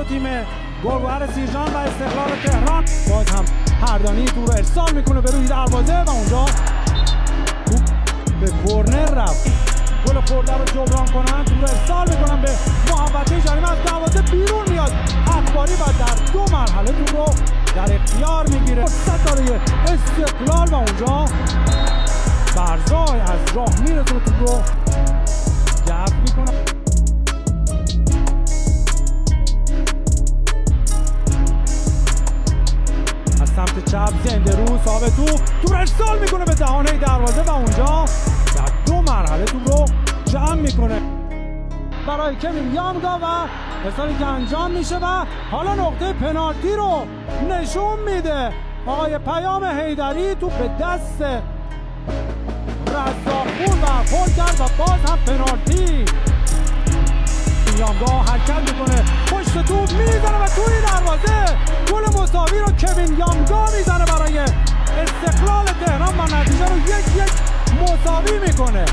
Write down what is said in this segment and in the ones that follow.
دو تیم گلگهر سیرجان و استقلال تهران. باز هم هردانی تو رو ارسال میکنه به روی دروازه و اونجا توپ به کورنر رفت. گل خورده رو جبران کنن، تو رو ارسال میکنن به محوطه جریمه، از دروازه بیرون میاد اخباری و در دو مرحله تو رو در اختیار میگیره. فرصت داره استقلال و اونجا برزای از راه میرسونه، تو رو دفع میکنه. از سمت چپ زنده رو صاحب تو ارسال میکنه به دهانه دروازه و اونجا در دو مرحله تو رو جمع میکنه برای کوین یامگا و ارسالی که انجام میشه و حالا نقطه پنالتی رو نشون میده آقای پیام حیدری. تو به دست رزاقپور و فول کرد و باز هم پنالتی. یامگا حرکت میکنه، پشت توپ میزنه و توی دروازه گل مساوی رو کوین یامگا میزنه برای استقلال تهران و نتیجه رو 1-1 مساوی میکنه.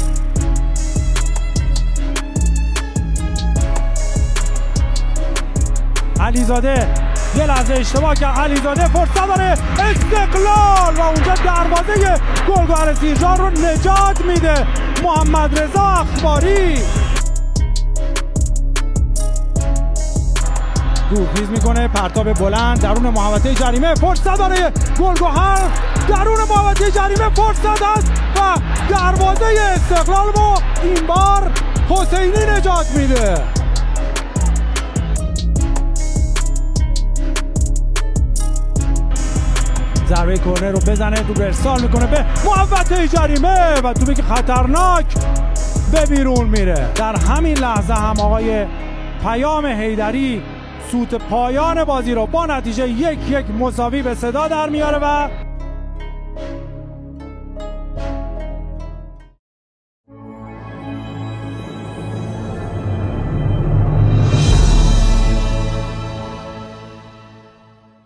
علیزاده یه لحظه اشتباه کرد، علیزاده فرصت داره استقلال و اونجا دروازه گلگهر سیرجان رو نجات میده محمد رضا اخباری. دورخیز میکنه، پرتاب بلند درون محوطه جریمه، فرصت داره گلگهر درون محوطه جریمه، فرصت هست و دروازه استقلال رو این بار حسینی نجات میده. ضربه کورنر رو بزنه، تو ارسال میکنه به محوطه جریمه و توپی که خطرناک به بیرون میره. در همین لحظه هم آقای پیام حیدری سوت پایان بازی رو با نتیجه 1-1 مساوی به صدا در میاره و